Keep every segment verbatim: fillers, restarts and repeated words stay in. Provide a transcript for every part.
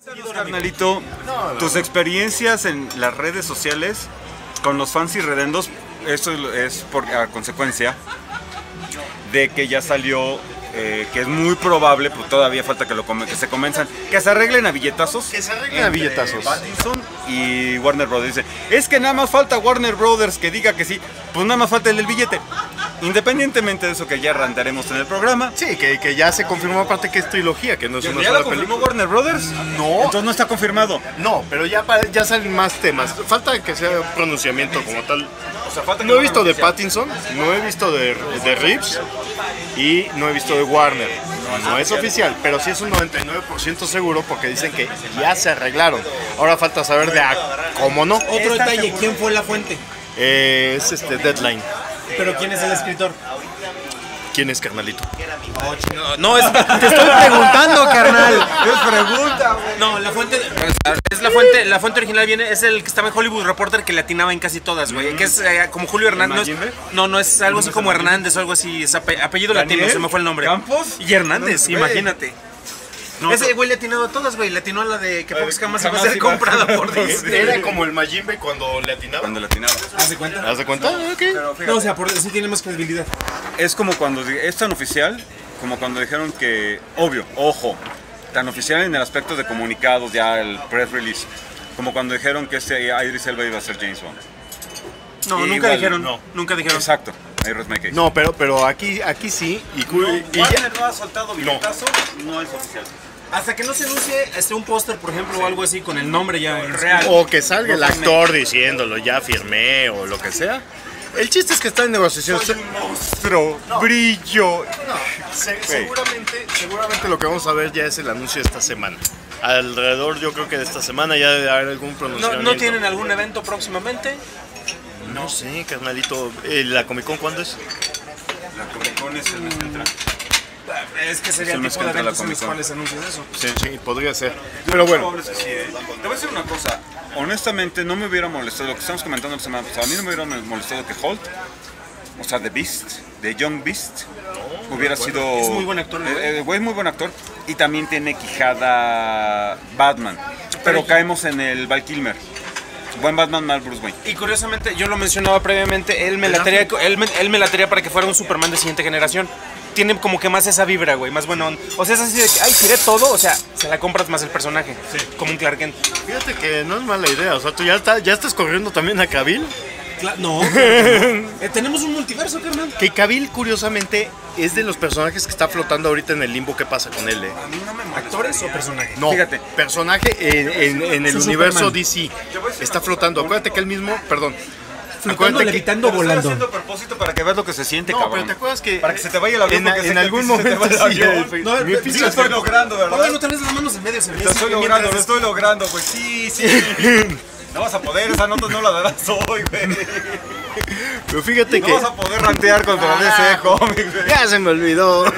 Saludos, carnalito. Tus experiencias en las redes sociales con los fans irredendos, esto es por a consecuencia de que ya salió, eh, que es muy probable, pero todavía falta que, lo come, que se comenzan, que se arreglen a billetazos. Que se arreglen a billetazos. Pattinson y Warner Brothers. Dice, es que nada más falta Warner Brothers que diga que sí, pues nada más falta el del billete. Independientemente de eso que ya randaremos en el programa. Sí, que, que ya se confirmó aparte que es trilogía, que no es ¿Ya, una ¿ya sola lo confirmó película. Warner Brothers? No. Entonces no está confirmado. No, pero ya, pa- ya salen más temas. Falta que sea un pronunciamiento como tal. O sea, falta que No he lo visto hagan de oficial. Pattinson, no he visto de, de Reeves y no he visto de Warner. No es oficial, pero sí es un noventa y nueve por ciento seguro porque dicen que ya se arreglaron. Ahora falta saber de a cómo no. Otro detalle, ¿quién fue la fuente? Eh, es este Deadline. ¿Pero quién es el escritor? ¿Quién es, carnalito? No, no es, te estoy preguntando, carnal. Es pregunta, güey. No, la fuente es la fuente, la fuente original viene es el que estaba en Hollywood Reporter que le atinaba en casi todas, güey. Que es eh, como Julio Hernández. No, es- no, no es algo así como Hernández o algo así, es ape- apellido latino, se me fue el nombre. ¿Campos? Y Hernández, No, güey. imagínate. No, Ese güey le atinado a todas, güey. Le atinó a la de que pocas jamás iba a jamás ser iba a- comprada por Disney. Era como el Majimbe cuando le atinaba. Cuando latinaba. ¿Haz cuenta? ¿Haz de cuenta? Ok. Pero fíjate, No, o sea, por sí tiene más credibilidad. es como cuando di- es tan oficial como cuando dijeron que, obvio, ojo, tan oficial en el aspecto de comunicados, ya el press release, como cuando dijeron que este Idris Elba iba a ser James Bond. No, Igual, nunca dijeron, no. nunca dijeron. Exacto, ahí Rosemary Case. No, pero, pero aquí, aquí sí. Y, cu- y ya- Warner no ha soltado billetazo, no es oficial. Hasta que no se anuncie este, un póster, por ejemplo, o algo así con el nombre ya en real. o que salga el actor diciéndolo, ya firmé o lo que sea. El chiste es que está en negociaciones. Monstruo, brillo. Se- seguramente, seguramente lo que vamos a ver ya es el anuncio de esta semana. Alrededor, yo creo que de esta semana ya debe haber algún ¿No, pronunciamiento. ¿No tienen algún evento próximamente? No sé, carnalito. Eh, ¿La Comic Con cuándo es? La Comic Con es el mes que entra. Es que sería Es el el mes tipo que de entra la eventos en los Comic-Con. cuales anuncias eso. Sí, sí, podría ser. Pero bueno, Probable es que sí, ¿eh? Te voy a decir una cosa. Honestamente, no me hubiera molestado lo que estamos comentando la semana pasada. A mí no me hubiera molestado que Holt, o sea, The Beast, The Young Beast, hubiera sido. Es muy buen actor, ¿no? Eh, El güey es muy buen actor y también tiene quijada Batman. Pero caemos en el Val Kilmer. Buen Batman, mal Bruce Wayne. Y curiosamente, yo lo mencionaba previamente, él me latería, él me, él me latería para que fuera un Superman de siguiente generación. Tiene como que más esa vibra, güey, más bueno. O sea, es así de que, ay, tiré todo, o sea, se la compras más el personaje. Como un Clark Kent. fíjate que no es mala idea. O sea, tú ya, está, ya estás corriendo también a Cavill. Cla- no, eh, tenemos un multiverso, carnal. Que Cavill, curiosamente, es de los personajes que está flotando ahorita en el limbo. ¿Qué pasa con él, eh? A mí no me molesta. ¿Actores o personajes? No, Fíjate. personaje en, en- en el Su universo Superman. D C. Está flotando. Acuérdate que él mismo, perdón. Flotando, Acuérdate que- levitando, Lo estoy volando. haciendo a propósito para que veas lo que se siente, No, cabrón. pero te acuerdas que Para que se te vaya el avión, en, porque sé en que algún a ti se te momento va el sí, avión. el- No, mi sí, pinche- Sí lo estoy logrando, ¿verdad? Oye, no tenés las manos en medio, se me Lo estoy dice, logrando, mientras- lo estoy logrando, güey. Sí, sí. No vas a poder, esa nota no la darás hoy, güey. Pero fíjate No que vas a poder rantear contra D C Comics, güey. ya se me olvidó.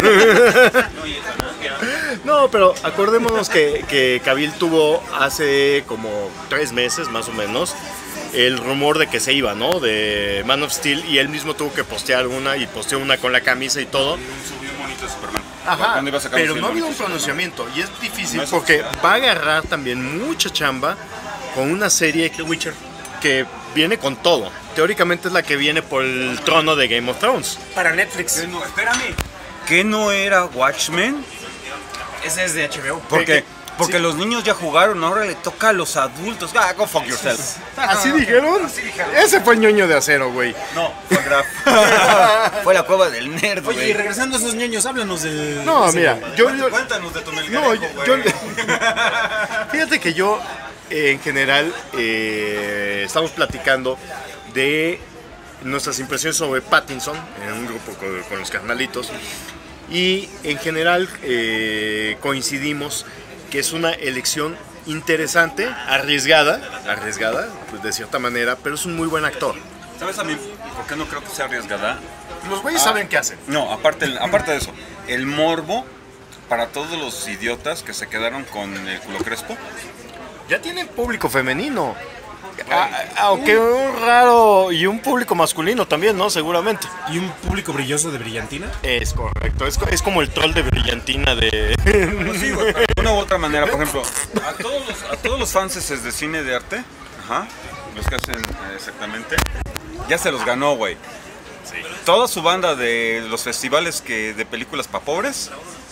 No, pero acordémonos que, que Cavill tuvo hace como tres meses más o menos el rumor de que se iba, ¿no? De Man of Steel, y él mismo tuvo que postear una y posteó una con la camisa y todo. Subió un monito de Superman. Ajá, ¿Cuándo iba a sacar pero un no ha habido un monito de Superman? pronunciamiento y es difícil No es porque va a agarrar también mucha chamba con una serie The Witcher. que viene con todo. Teóricamente es la que viene por el trono de Game of Thrones. Para Netflix. ¿Qué no? Espérame. ¿Qué no era Watchmen? Ese es de H B O. Porque, ¿Qué? porque Sí. los niños ya jugaron, ahora le toca a los adultos. Ah, go fuck yourself. ¿Así dijeron? Así dijeron. Ese fue ñoño de acero, güey. No, fue Graf. Fue la cueva del nerd, Oye, y güey. regresando a esos ñoños, háblanos del... No, ese- mira, yo, yo- Cuéntanos de tu no, melgarejo, yo, güey. yo- fíjate que yo eh, en general eh, estamos platicando de nuestras impresiones sobre Pattinson en un grupo con, con los carnalitos y en general eh, coincidimos que es una elección interesante, arriesgada, arriesgada pues de cierta manera, pero es un muy buen actor. ¿Sabes a mí por qué no creo que sea arriesgada? Los güeyes saben qué hacen. No, aparte, aparte de eso, el morbo para todos los idiotas que se quedaron con el culo crespo. Ya tienen público femenino. A- aunque un raro y un público masculino también, ¿no? Seguramente. ¿Y un público brilloso de brillantina? Es correcto, es, co- es como el troll de brillantina de... Pues sí, güey, de una u otra manera, por ejemplo, a todos los, a todos los fans de cine de arte, ajá, los que hacen eh, exactamente, ya se los ganó, güey. Toda su banda de los festivales que de películas para pobres.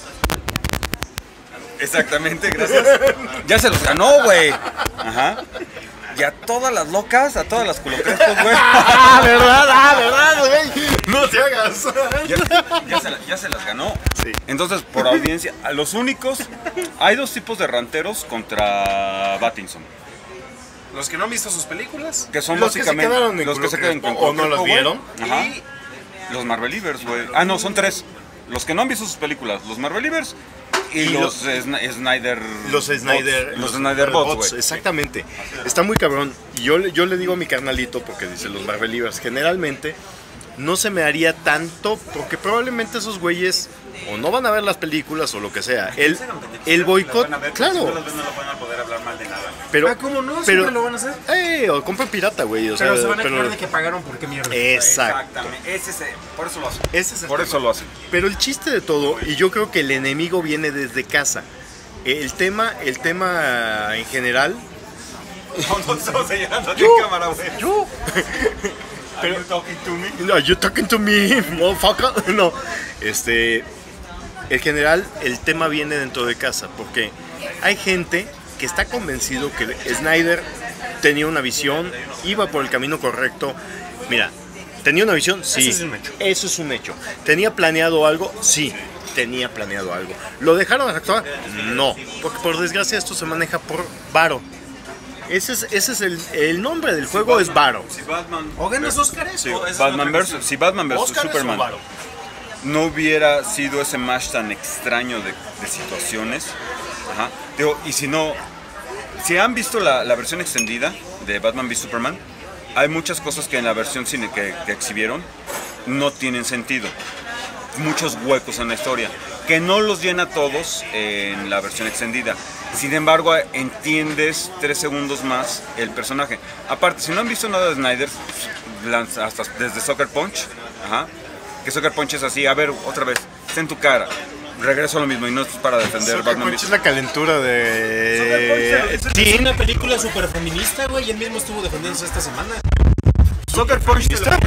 Exactamente, gracias. Ya se los ganó, güey. Ajá. Y a todas las locas, a todas las culocrestas, güey. ¡Ah, verdad! ¡Ah, verdad, güey! ¡No te hagas! Ya, ya se, la- ya se las ganó. Sí. Entonces, por audiencia, a los únicos, hay dos tipos de ranteros contra Pattinson. Los que no han visto sus películas. Que son Los que se básicamente quedaron en los que se culo quedan con crespo, o no culo los crespo, vieron. güey. Ajá. Y los Marvelivers, güey. Ah, no, son tres. Los que no han visto sus películas, los Marvelivers y, Y los Sna- Snyder Los Snyder, Bots, los Snyder Bots, güey. exactamente. Está muy cabrón. Y yo, le- yo le digo a mi carnalito, porque dice los Marvelivers, generalmente no se me haría tanto, porque probablemente esos güeyes o no van a ver las películas o lo que sea. El, el boicot, claro. No las ven, no van a poder hablar mal de nada. Pero, Ah, ¿cómo no? pero, Siempre lo van a hacer. Eh, o compren pirata, güey. O Pero sea, se van a pero- quejar de que pagaron por qué mierda. Exacto. Exactamente. Ese es, por eso lo hacen. Ese es el Por tema. eso lo hacen. Pero el chiste de todo, y yo creo que el enemigo viene desde casa. El tema, el tema en general. No, no estamos señalando Yo- en cámara, güey. Yo. Pero talking to me. No, you talking to me, motherfucker. No. Este. En general, el tema viene dentro de casa. Porque hay gente que está convencido que Snyder tenía una visión, iba por el camino correcto. Mira, ¿tenía una visión? Sí. Eso es un hecho. Eso es un hecho. ¿Tenía planeado algo? Sí. Tenía planeado algo. ¿Lo dejaron actuar? No. Porque por desgracia esto se maneja por varo. Ese es, ese es el, el nombre del juego, es varo. Si Batman. O ganas Óscares. Sí, o esa es Batman otra versus, cuestión. si Batman versus Óscares Superman o varo. no hubiera sido ese match tan extraño de, de situaciones, ajá, digo, y si no, si han visto la, la versión extendida de Batman v Superman, hay muchas cosas que en la versión cine que, que exhibieron no tienen sentido, muchos huecos en la historia, que no los llena todos en la versión extendida. Sin embargo, entiendes tres segundos más el personaje. Aparte, si no han visto nada de Snyder, lanza- hasta desde Sucker Punch, ajá, que Sucker Punch es así, a ver, otra vez, está en tu cara. Regreso a lo mismo y no es para defender Sucker Batman. Punch es la calentura de... Es Sí, una película súper feminista, güey, y él mismo estuvo defendiéndose esta semana. Sucker Punch te lo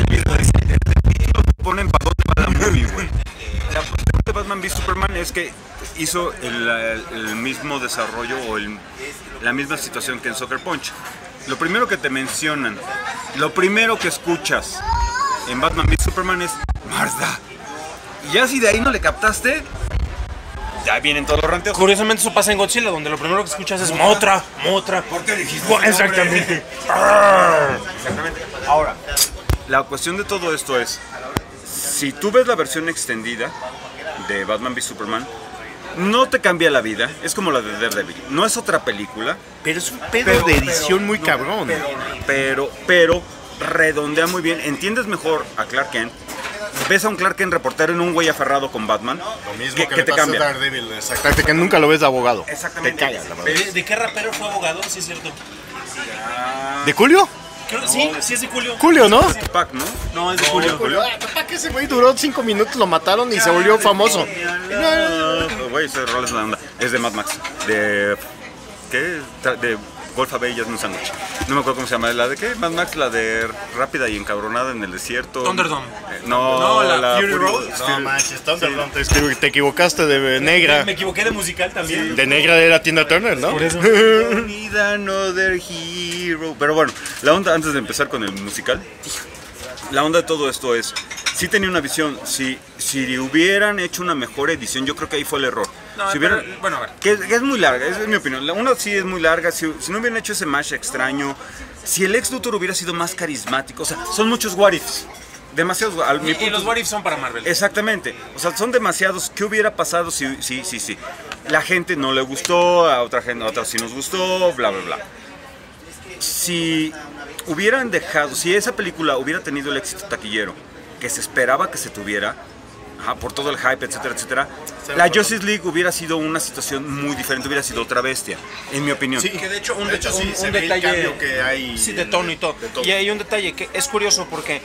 ponen para dónde va la movie, güey. La cuestión de Batman v Superman es que hizo el, el- el mismo desarrollo o el- la misma situación que en Sucker Punch. Lo primero que te mencionan, lo primero que escuchas en Batman v Superman es Martha. Y ya si de ahí no le captaste, ya vienen todos los ranteos. Curiosamente eso pasa en Godzilla, donde lo primero que escuchas es Motra, Motra. ¿Por qué dijiste? Bueno, exactamente. Exactamente. Ahora, la cuestión de todo esto es, si tú ves la versión extendida de Batman v Superman, no te cambia la vida, es como la de Daredevil. No es otra película, pero es un pedo pero- de edición pero- muy no, cabrón. Pero, pero, pero redondea muy bien. Entiendes mejor a Clark Kent. Ves a un Clark Kent reportero en un güey aferrado con Batman. Lo mismo que, que, que le te pasa a cambia. Daredevil, exactamente, que nunca lo ves de abogado. Exactamente. Te cagas, la verdad. ¿De, de qué rapero fue abogado? Sí, es cierto. ¿De Julio? Creo- sí, sí es de Julio. Julio, ¿no? Tupac, ¿no? No, es de Julio. Julio. Ay, papá, que ese güey duró cinco minutos, lo mataron y se volvió famoso. No, güey, ese rol es la onda. Es de Mad Max. De. ¿Qué? Tra- De Golf Bay Jasmine Sandwich. No me acuerdo cómo se llama. ¿La de qué? Mad Max, la de rápida y encabronada en el desierto. Thunderdome. Eh, no, No, la Fury Road. No manches, Thunderdome, te, escribí- te equivocaste de negra. Me equivoqué de musical también. De negra era Tina Turner, ¿no? Por eso. Need another hero. Pero bueno, la onda, antes de empezar con el musical, la onda de todo esto es, si tenía una visión, si, si hubieran hecho una mejor edición, yo creo que ahí fue el error. No, si pero, hubieran, bueno, a ver. que, es- que es muy larga, esa es mi opinión. La una sí es muy larga, si, si no hubieran hecho ese match extraño, si el ex Luthor hubiera sido más carismático, o sea, son muchos what ifs. Demasiados, al, mi Y, y punto- los what if son para Marvel. Exactamente, o sea, son demasiados. ¿Qué hubiera pasado si sí, sí, sí? La gente no le gustó, a otra gente, a otra sí nos gustó, bla, bla, bla. Si hubieran dejado, si esa película hubiera tenido el éxito taquillero que se esperaba que se tuviera, ajá, por todo el hype, etcétera, etcétera, la Justice League hubiera sido una situación muy diferente, hubiera sido otra bestia, en mi opinión. Sí, que de hecho un, De hecho, deta- sí, un- se un ve el detalle cambio que hay sí, de en- tono y todo. de tono. Y hay un detalle que es curioso porque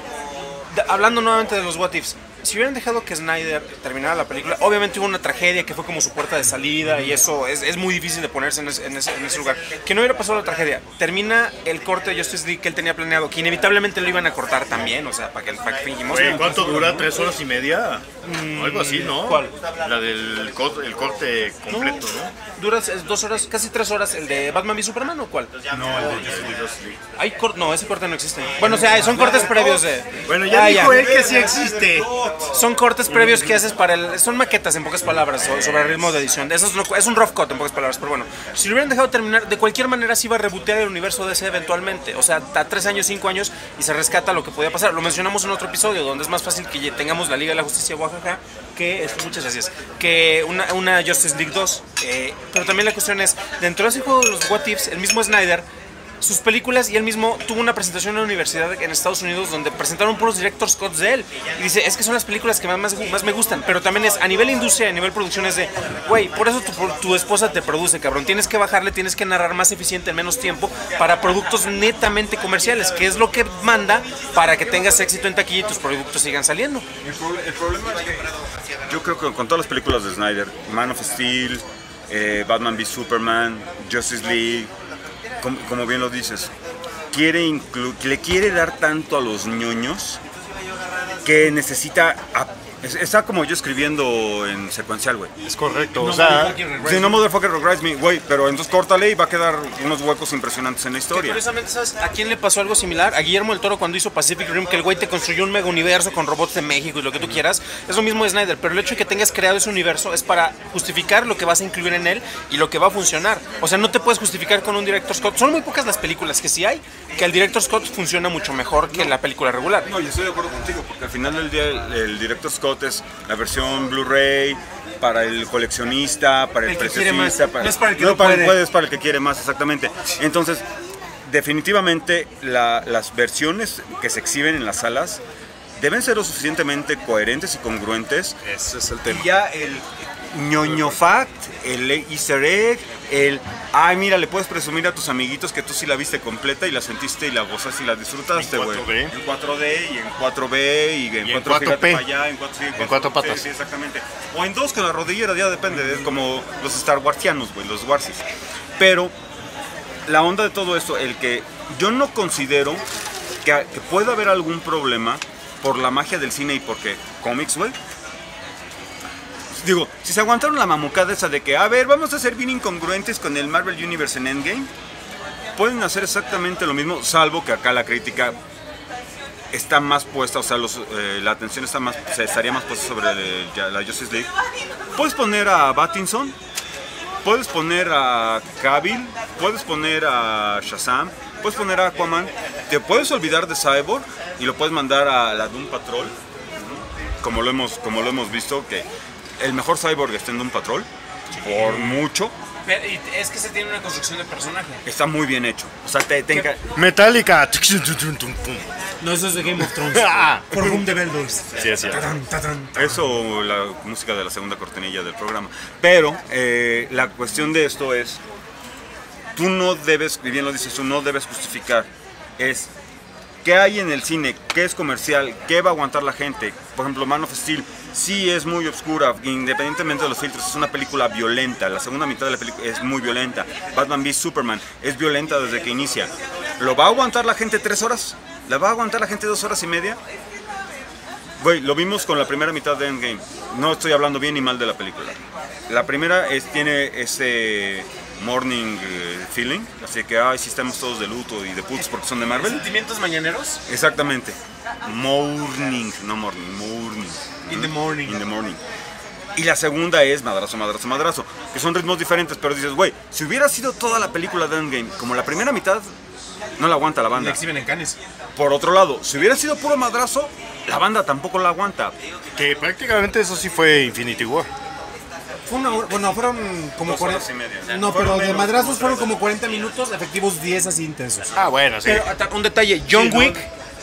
de- hablando nuevamente de los what ifs, si hubieran dejado que Snyder terminara la película, obviamente hubo una tragedia que fue como su puerta de salida y eso es, es muy difícil de ponerse en ese, en, ese, en ese lugar. Que no hubiera pasado la tragedia. Termina el corte de Justice League que él tenía planeado, que inevitablemente lo iban a cortar también, o sea, para que, para que fingimos. Oye, ¿cuánto dura? ¿Tres horas y media? Algo así, ¿no? ¿Cuál? La del co- el corte completo, ¿no? Dura es dos horas, casi tres horas, el de Batman v Superman o cuál? No, el de Justice League, Justice League. Hay cor- no, ese corte no existe. Bueno, o sea, son cortes previos de. Bueno, ya Ah, dijo él que sí existe. Son cortes previos que haces para el. Son maquetas en pocas palabras so- sobre el ritmo de edición. Eso es, lo- es un rough cut en pocas palabras, pero bueno. Si lo hubieran dejado terminar, de cualquier manera se iba a rebotear el universo D C eventualmente. O sea, a tres años, cinco años y se rescata lo que podía pasar. Lo mencionamos en otro episodio donde es más fácil que ye- tengamos la Liga de la Justicia Oaxaca que. Muchas gracias. Que una, una Justice League dos. Eh, pero también la cuestión es, dentro de ese juego de los What Ifs, el mismo Snyder. Sus películas y él mismo tuvo una presentación en la universidad en Estados Unidos donde presentaron puros director's cuts de él y dice, es que son las películas que más, más, más me gustan, pero también es a nivel industria, a nivel producción es de, güey, por eso tu, tu esposa te produce, cabrón, tienes que bajarle, tienes que narrar más eficiente en menos tiempo para productos netamente comerciales, que es lo que manda para que tengas éxito en taquilla y tus productos sigan saliendo. El, proble- el problema es que yo creo que con todas las películas de Snyder, Man of Steel, eh, Batman v Superman, Justice League, como, como bien lo dices, quiere inclu- le quiere dar tanto a los ñoños que necesita... a- es- está como yo escribiendo en secuencial, güey. Es correcto, o sea... Si no, motherfucker, regret me, güey, pero entonces córtale y va a quedar unos huecos impresionantes en la Que historia. curiosamente, ¿sabes a quién le pasó algo similar? A Guillermo del Toro cuando hizo Pacific Rim, que el güey te construyó un mega universo con robots de México y lo que tú quieras. Es lo mismo de Snyder, pero el hecho de que tengas creado ese universo es para justificar lo que vas a incluir en él y lo que va a funcionar. O sea, no te puedes justificar con un director Scott. Son muy pocas las películas que sí hay, que el director Scott funciona mucho mejor que la película regular. No, yo estoy de acuerdo contigo, porque al final del día el, el director Scott es la versión Blu-ray para el coleccionista, para el, El que quiere preciosista, más. No es para el que no para puede. es para el que quiere más, exactamente. Entonces, definitivamente la- las versiones que se exhiben en las salas deben ser lo suficientemente coherentes y congruentes. Ese es el tema. Y ya el ñoño fact, el easter egg, el ay mira, le puedes presumir a tus amiguitos que tú sí la viste completa y la sentiste y la gozaste y la disfrutaste, En güey. cuatro D. En cuatro D y en cuatro B y en, Y en cuatro, cuatro fíjate P. para allá, en cuatro, sí, En cuatro patas. Sí, sí, exactamente. O en dos con la rodillera, ya depende, es como los Star Warsianos, güey, los Warsis. Pero la onda de todo esto, el que yo no considero que, que pueda haber algún problema por la magia del cine y porque cómics, güey. Digo, si se aguantaron la mamucada esa de que, a ver, vamos a ser bien incongruentes con el Marvel Universe en Endgame, pueden hacer exactamente lo mismo, salvo que acá la crítica está más puesta, o sea, los, eh, la atención está más, se estaría más puesta sobre el- ya, la Justice League. Puedes poner a Pattinson, puedes poner a Cavill, puedes poner a Shazam, puedes poner a Aquaman, te puedes olvidar de Cyborg y lo puedes mandar a la Doom Patrol, como lo hemos, como lo hemos visto, que el mejor Cyborg está en Doom Patrol, por mucho, Pero, y es que se tiene una construcción de personaje. está muy bien hecho. O sea, te, te enca- Metallica. No, eso es de Game of Thrones. Ah. Por Room de Beldors. Sí, es cierto. Eso, la música de la segunda cortinilla del programa. Pero eh, la cuestión de esto es, tú no debes, y bien lo dices, tú no debes justificar. Es, ¿qué hay en el cine? ¿Qué es comercial? ¿Qué va a aguantar la gente? Por ejemplo, Man of Steel sí es muy oscura, independientemente de los filtros, es una película violenta. La segunda mitad de la película es muy violenta. Batman v Superman es violenta desde que inicia. ¿Lo va a aguantar la gente tres horas? ¿La va a aguantar la gente dos horas y media? Güey, lo vimos con la primera mitad de Endgame. No estoy hablando bien ni mal de la película. La primera es, tiene ese morning eh, feeling, así que, ay, sí estamos todos de luto y de putos porque son de Marvel. ¿Sentimientos mañaneros? Exactamente. Morning, no morning, morning. In the morning. In the morning. Y la segunda es madrazo, madrazo, madrazo, que son ritmos diferentes, pero dices, güey, si hubiera sido toda la película de Endgame como la primera mitad, no la aguanta la La banda. exhiben en Cannes. Por otro lado, si hubiera sido puro madrazo, la banda tampoco la aguanta. Que prácticamente eso sí fue Infinity War. Fue una hora- bueno, fueron como Dos horas cuarenta. y media. No, Fueron pero de menos, madrazos como fueron tres. como cuarenta minutos, efectivos diez así intensos. Ah, bueno, sí. Pero ata- un detalle, John Sí, no. Wick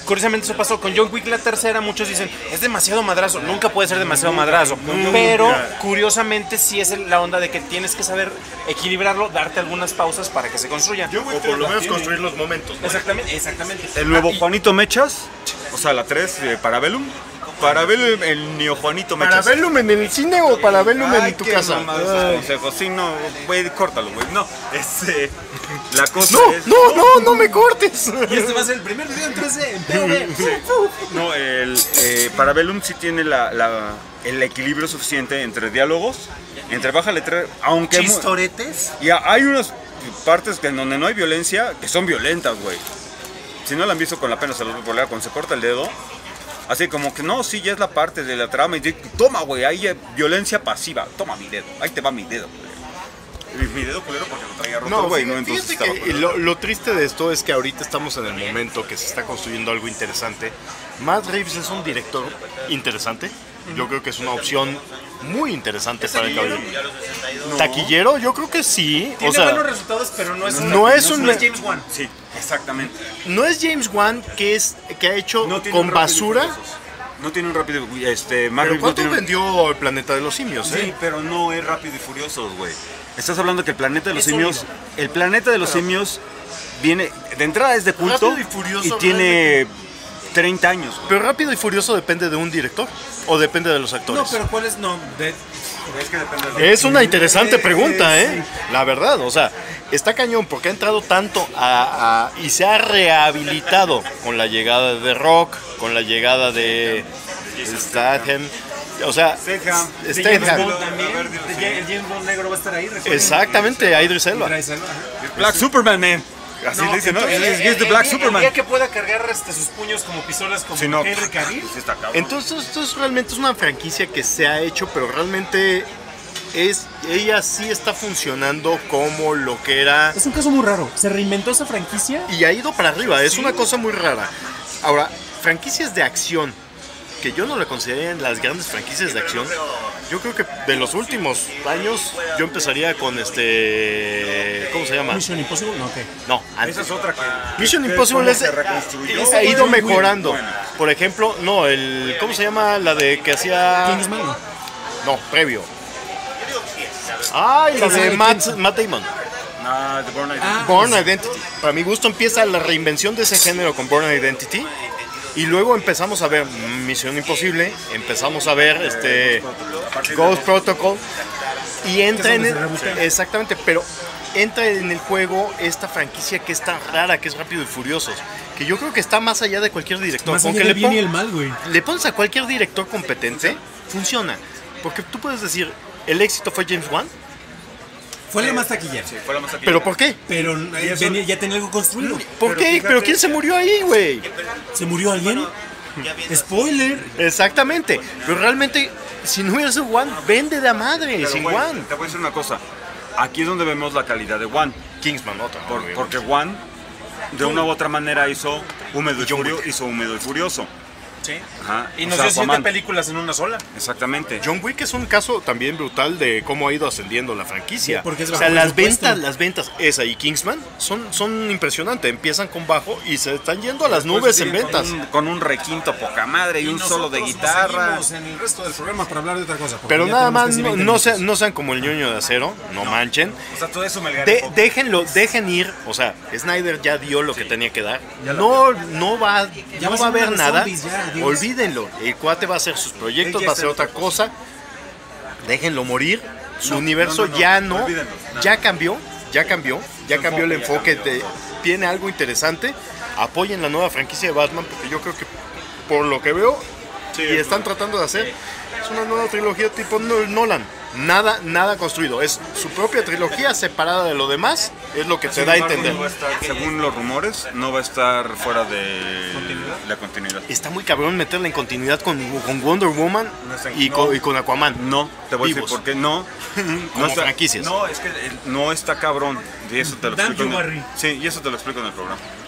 curiosamente eso pasó con John Wick la tercera, muchos dicen, es demasiado madrazo, nunca puede ser demasiado madrazo, pero curiosamente sí es la onda de que tienes que saber equilibrarlo, darte algunas pausas para que se construya. O por lo menos construir los momentos, ¿no? Exactamente, exactamente. El nuevo Ah, y- Juanito Mechas, o sea, la tres de Parabellum. Parabellum, el Neo Juanito Mechas. ¿Parabellum en el cine o Parabellum Ay, en tu qué casa? mamadas esos Ay. consejos. Sí, no, güey, córtalo, güey. No, este. La cosa No, es. no, no, no me cortes. Y este va a ser el primer video en tres D, en P O V. No, el eh, Parabellum sí tiene la, la- el equilibrio suficiente entre diálogos, entre baja letra, aunque. mu- ¿Chistoretes? Y a- hay unas partes que en donde no hay violencia que son violentas, güey. Si no la han visto con la pena se los voy a poner cuando se corta el dedo. Así como que no, sí, ya es la parte de la trama. Y dice, toma, güey, ahí hay violencia pasiva. Toma mi dedo, ahí te va mi dedo, güey. Mi dedo culero porque lo traía roto, No, güey, güey, ¿no? Entonces fíjate estaba que culero. lo, lo triste de esto es que ahorita estamos en el momento que se está construyendo algo interesante. Matt Reeves es un director interesante. Yo creo que es una opción muy interesante para el caballero. ¿Taquillero? Yo creo que sí. Tiene O sea, buenos resultados, pero no es, no es un- no es James Wan. Sí, exactamente. no es James Wan que, es, que ha hecho No tiene con un Rápido y basura. Furiosos. No tiene un rápido. Este, Matt Pero Reeves no ¿cuánto tiene un- vendió el planeta de los simios? Sí, Eh? pero no es rápido y furiosos, güey. Estás hablando que el planeta de los Es simios. sólido. El planeta de los simios viene. De entrada es de culto. Rápido y Furioso, tiene treinta años, güey. Pero Rápido y Furioso depende de un director o depende de los actores. No, pero ¿cuál es? No, de- Es que depende de Es una interesante pregunta, ¿eh? La verdad, o sea, está cañón porque ha entrado tanto a, a- y se ha rehabilitado con la llegada de The Rock, con la llegada de Statham, o sea, Statham. De James Statham. Bond también. de Ja- El James Bond negro va a estar ahí. recuerden. Exactamente, a Idris Elba. traes el- Black Superman, man. Así le dicen, ¿no? El- Es el- es de el Black día- Superman. El día que pueda cargar este, sus puños como pistolas como Si no, Henry Cavill. sí está cabrón. Entonces, esto es realmente es una franquicia que se ha hecho, pero realmente es ella sí está funcionando como lo que era Es un caso muy raro. Se reinventó esa franquicia. y ha ido para arriba, es una cosa muy rara. Ahora, franquicias de acción, que yo no la consideraría en las grandes franquicias de acción, yo creo que de los últimos años yo empezaría con este, ¿cómo se llama? Mission Impossible, no, ok. No, Esa antes. es otra que. Mission que Impossible como es, se reconstruyó. ha ido Muy mejorando. bueno. Por ejemplo, no, el, ¿cómo se llama? La de que hacía... Kingsman, no. No, previo. Ay, la de Matt, Matt Damon. Ah, The Born Identity. Ah, Born Identity. Para mi gusto empieza la reinvención de ese género con Born Identity. Y luego empezamos a ver Misión Imposible, empezamos a ver este Ghost Protocol y entra en el, exactamente, pero entra en el juego esta franquicia que es tan rara, que es Rápido y Furiosos, que yo creo que está más allá de cualquier director. Más Con allá que del le, bien y pon- el mal, güey. le pones a cualquier director competente, funciona. Porque tú puedes decir, el éxito fue James Wan, Fue la más taquillera. Sí, fue la más aquí. pero ¿por qué? Pero eh, venía- ya tenía algo construido. ¿Por Pero qué? fíjate- ¿Pero quién se murió ahí, güey? ¿Se murió alguien? Spoiler. Exactamente, pero realmente si no hubiera sido One, vende de a madre, Pero, sin güey, One. te voy a decir una cosa. Aquí es donde vemos la calidad de One. Kingsman, otra. Por- porque One, de una u otra manera, hizo Húmedo y, Furio- hizo Húmedo y Furioso. Sí. Ajá. Y o nos sea, dio siete Aquaman. películas en una sola. Exactamente. John Wick es un caso también brutal de cómo ha ido ascendiendo la franquicia. Sí, porque es o sea, bajo las presupuesto. ventas, las ventas, esa y Kingsman son, son impresionantes. Empiezan con bajo y se están yendo a las nubes en ventas. Con un, con un requinto poca madre y, un solo de nosotros guitarra. seguimos en el resto del programa para hablar de otra cosa. porque Pero ya nada tenemos más, casi no, veinte no minutos. sean, no sean como el ñoño de acero, no, manchen. O sea, todo eso me De- déjenlo, dejen ir. O sea, Snyder ya dio lo que tenía que dar. No, no va, Ya no va va a a ser haber una de nada. zombies, ya, adiós. Olvídenlo. El cuate va a hacer sus proyectos, Él ya va a está hacer en otra otra cosa. Déjenlo morir. Su No, universo no, no, no, ya no, olvídenlo, nada. ya cambió, ya cambió, ya Su cambió el enfoque enfoque. ya de- tiene algo interesante. Apoyen la nueva franquicia de Batman porque yo creo que por lo que veo y están tratando de hacer es una nueva trilogía tipo No- Nolan. Nada, nada construido. Es su propia trilogía separada de lo demás. Es lo que te da a entender. No va a estar, según los rumores, no va a estar fuera de la continuidad. Está muy cabrón meterla en continuidad con, con Wonder Woman No está- y, no. con, y con Aquaman. No, te voy Vivos. a decir por qué no. Como no está- franquicias. No, es que el- no está cabrón. Y eso te lo Dan explico. En Barry. el, sí, y eso te lo explico en el programa.